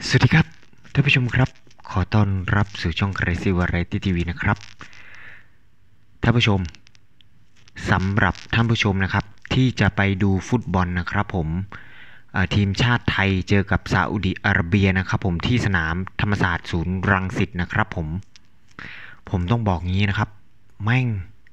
สวัสดีครับท่านผู้ชมครับขอต้อนรับสู่ช่อง Crazy Variety TV นะครับท่านผู้ชมสำหรับท่านผู้ชมนะครับที่จะไปดูฟุตบอลนะครับผมทีมชาติไทยเจอกับซาอุดิอาระเบียนะครับผมที่สนามธรรมศาสตร์ศูนย์รังสิตนะครับผมต้องบอกงี้นะครับแม่ง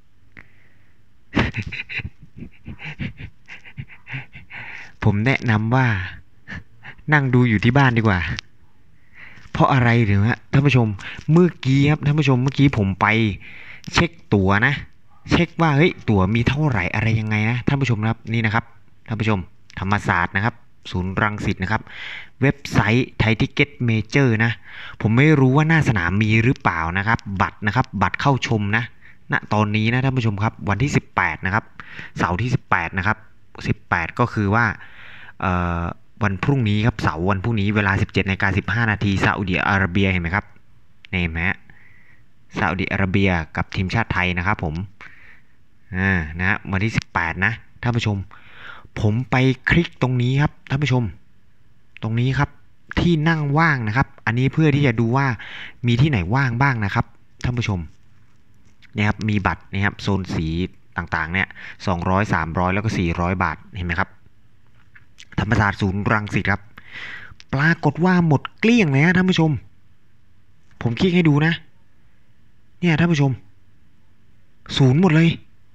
ผมแนะนำว่านั่งดูอยู่ที่บ้านดีกว่า เพราะอะไรหรือฮะท่านผู้ชมเมื่อกี้ครับท่านผู้ชมเมื่อกี้ผมไปเช็คตั๋วนะเช็คว่าเฮ้ยตั๋วมีเท่าไหร่อะไรยังไงนะท่านผู้ชมครับนี่นะครับท่านผู้ชมธรรมศาสตร์นะครับศูนย์รังสิตนะครับเว็บไซต์ไทยทิเก็ตเมเจอร์นะผมไม่รู้ว่าหน้าสนามมีหรือเปล่านะครับบัตรนะครับบัตรเข้าชมนะณตอนนี้นะท่านผู้ชมครับวันที่18นะครับเสาร์ที่18นะครับ18ก็คือว่าเอ่อ วันพรุ่งนี้ครับเสาร์วันพรุ่งนี้เวลา 17:15 นาทีซาอุดิอาระเบียเห็นไหมครับนี่เห็นไหมซาอุดิอาระเบียกับทีมชาติไทยนะครับผมนะวันที่18นะท่านผู้ชมผมไปคลิกตรงนี้ครับท่านผู้ชมตรงนี้ครับที่นั่งว่างนะครับอันนี้เพื่อที่จะดูว่ามีที่ไหนว่างบ้างนะครับท่านผู้ชมเนี่ยครับมีบัตรนะครับโซนสีต่างๆเนี่ย200 300แล้วก็400 บาทเห็นไหมครับ ธรรมศาสตร์ศูนย์รังสิตครับปรากฏว่าหมดเกลี้ยงเลยฮะท่านผู้ชมผมคลิกให้ดูนะเนี่ยท่านผู้ชมศูนย์หมดเลย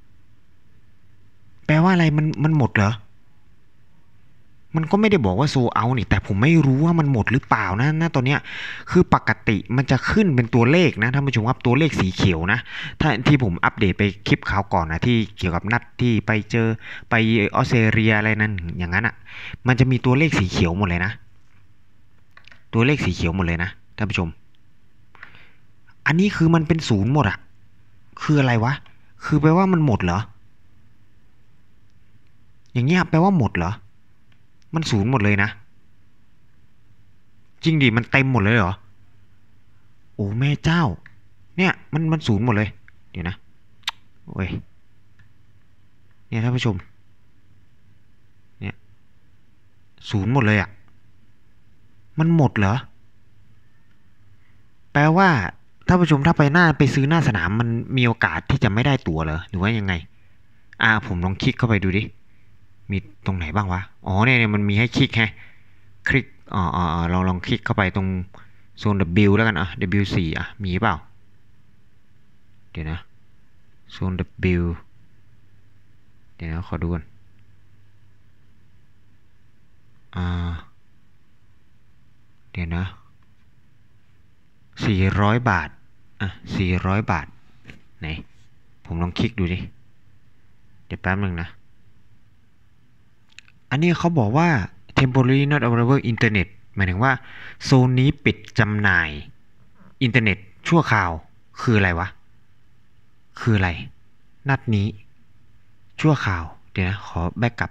แปลว่าอะไรมันหมดเหรอมันก็ไม่ได้บอกว่าโซเอานี่แต่ผมไม่รู้ว่ามันหมดหรือเปล่านะตอนเนี้ยคือปกติมันจะขึ้นเป็นตัวเลขนะท่านผู้ชมครับตัวเลขสีเขียวนะถ้าที่ผมอัปเดตไปคลิปข่าวก่อนนะที่เกี่ยวกับนัดที่ไปเจอไปออสเตรเลียอะไรนั่นอย่างนั้นอ่ะมันจะมีตัวเลขสีเขียวหมดเลยนะตัวเลขสีเขียวหมดเลยนะท่านผู้ชม อันนี้คือมันเป็นศูนย์หมดอะคืออะไรวะคือแปลว่ามันหมดเหรออย่างเงี้ยแปลว่าหมดเหรอมันศูนย์หมดเลยนะจริงดิมันเต็มหมดเลยเหรอโอ้แม่เจ้าเนี่ยมันศูนย์หมดเลยเดี๋ยวนะโอ้ยเนี่ยท่านผู้ชมเนี่ยศูนย์หมดเลยอะมันหมดเหรอแปลว่าท่านผู้ชมถ้าไปซื้อหน้าสนามมันมีโอกาสที่จะไม่ได้ตั๋วเหรอหรือว่ายังไงผมลองคลิกเข้าไปดูดิมีตรงไหนบ้างวะอ๋อเนี่ยมันมีให้คลิกแฮะ คลิกลองคลิกเข้าไปตรงโซน W แล้วกันW4มีเปล่าเดี๋ยวนะโซน W เดี๋ยวนะขอดูก่อนอ่าเดี๋ยวนะ400 บาท400 บาทไหนผมลองคลิกดูดิเดี๋ยวแป๊บนึงนะอันนี้เขาบอกว่า temporary not available internet หมายถึงว่าโซนนี้ปิดจำหน่ายอินเทอร์เน็ตชั่วคราวคืออะไรวะคืออะไรนัดนี้ชั่วคราวเดี๋ยวนะขอแบ็กกลับ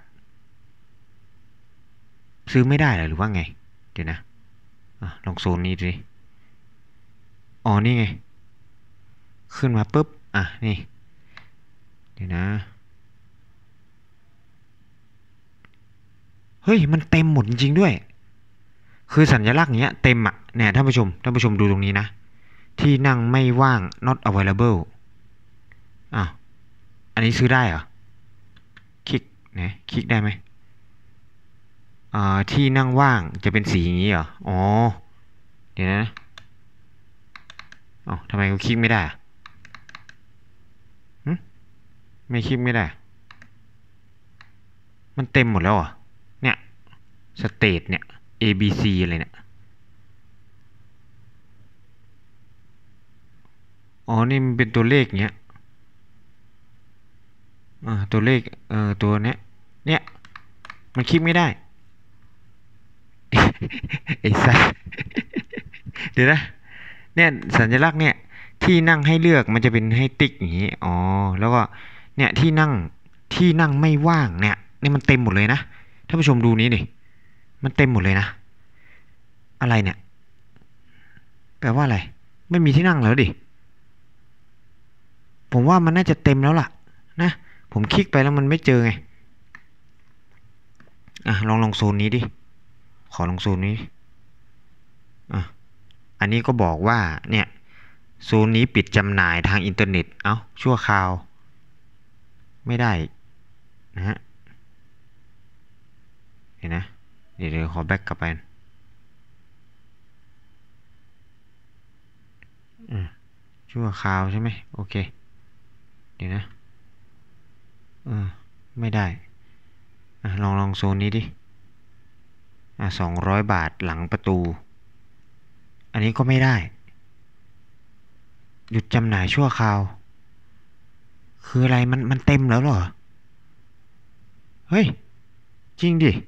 ซื้อไม่ได้หรือว่าไงเดี๋ยวนะลองโซนนี้ดิอ๋อนี่ไงขึ้นมาปุ๊บนี่เดี๋ยวนะเฮ้ยมันเต็มหมดจริงๆด้วยคือสัญลักษณ์เนี้ยเต็มเนี่ยท่านผู้ชมดูตรงนี้นะที่นั่งไม่ว่าง not available อ่ะอันนี้ซื้อได้เหรอคลิกนะคลิกได้ไหมที่นั่งว่างจะเป็นสีอย่างนี้เหรออ๋อเดี๋ยวนะทำไมกูคลิกไม่ได้หึไม่คลิกไม่ได้มันเต็มหมดแล้วเหรอเนี่ยสเตทเนี่ย A B C อะไรเนี่ยอ๋อนี่มันเป็นตัวเลขเงี้ยตัวเลขตัวเนี้ยเนี่ยมันคลิกไม่ได้ไอ้สัสเดี๋ยวนะเนี่ยสัญลักษณ์เนี่ยที่นั่งให้เลือกมันจะเป็นให้ติ๊กอย่างนี้อ๋อแล้วก็เนี่ยที่นั่งไม่ว่างเนี่ยนี่มันเต็มหมดเลยนะท่านผู้ชมดูนี้ดิมันเต็มหมดเลยนะอะไรเนี่ยแปลว่าอะไรไม่มีที่นั่งแล้วดิผมว่ามันน่าจะเต็มแล้วล่ะนะผมคลิกไปแล้วมันไม่เจอไงลองโซนนี้ดิขอลองโซนนี้อ่ะอันนี้ก็บอกว่าเนี่ยโซนนี้ปิดจำหน่ายทางอินเทอร์เน็ตเอ้าชั่วคราวไม่ได้นะฮะเห็นนะเดี๋ยวขอแบ็กกลับไปชั่วคราวใช่ไหมโอเคเดี๋ยวนะไม่ได้ลองโซนนี้ดิ200 บาทหลังประตูอันนี้ก็ไม่ได้หยุดจำหน่ายชั่วคราวคืออะไรมันเต็มแล้วเหรอเฮ้ยจริงดิ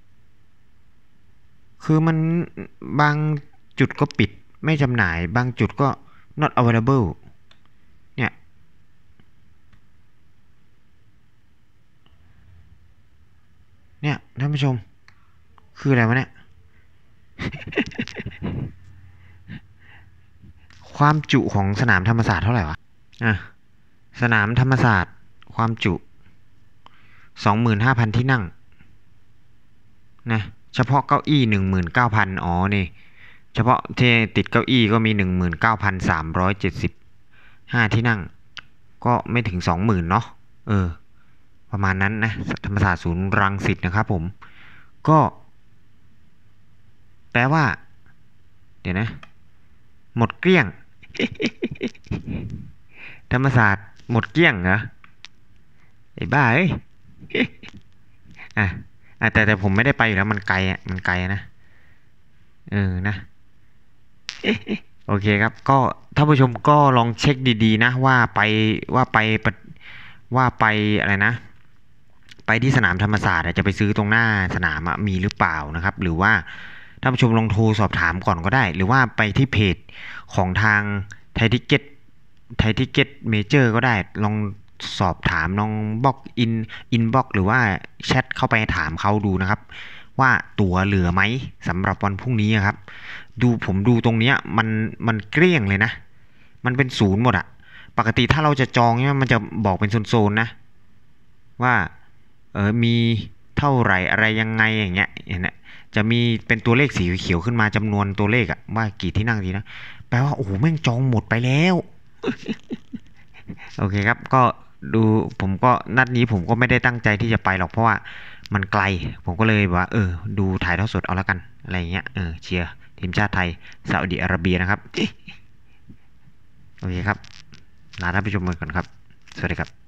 คือมันบางจุดก็ปิดไม่จำหน่ายบางจุดก็ not available เนี่ยท่านผู้ชมคืออะไรวะเนี่ยความจุของสนามธรรมศาสตร์เท่าไหร่วะสนามธรรมศาสตร์ความจุ25,000ที่นั่งนะเฉพาะเก้าอี้19,000นี่เฉพาะที่ติดเก้าอี้ก็มี19,375ที่นั่งก็ไม่ถึง20,000เนาะประมาณนั้นนะธรรมศาสตร์ศูนย์รังสิตนะครับผมก็แปลว่าเดี๋ยวนะหมดเกลี้ยงธรรมศาสตร์หมดเกลี้ยงเหรอไอ้บ้าเอ้ยอ่ะแต่ผมไม่ได้ไปอยู่แล้วมันไกลนะนะโอเคครับก็ท่านผู้ชมก็ลองเช็คดีๆนะว่าไปอะไรนะไปที่สนามธรรมศาสตร์จะไปซื้อตรงหน้าสนามมีหรือเปล่านะครับหรือว่าท่านผู้ชมลองโทรสอบถามก่อนก็ได้หรือว่าไปที่เพจของทางไทยทิเก็ตเมเจอร์ก็ได้ลองสอบถามลองบล็อกอินบ็อกหรือว่าแชทเข้าไปถามเขาดูนะครับว่าตั๋วเหลือไหมสำหรับวันพรุ่งนี้ครับผมดูตรงเนี้ยมันเกลี้ยงเลยนะมันเป็นศูนย์หมดอะปกติถ้าเราจะจองเนี่ยมันจะบอกเป็นโซนๆนะว่ามีเท่าไหร่อะไรยังไงอย่างเงี้ยเห็นไหมจะมีเป็นตัวเลขสีเขียวขึ้นมาจำนวนตัวเลขอะว่ากี่ที่นั่งดีนะแปลว่าโอ้โหแม่งจองหมดไปแล้วโอเคครับก็ดูผมก็นัดนี้ผมก็ไม่ได้ตั้งใจที่จะไปหรอกเพราะว่ามันไกลผมก็เลยว่าดูถ่ายทอดสดเอาละกันอะไรเงี้ยเชียร์ทีมชาติไทยซาอุดิอาระเบียนะครับโอเคครับลาท่านผู้ชมไปก่อนครับสวัสดีครับ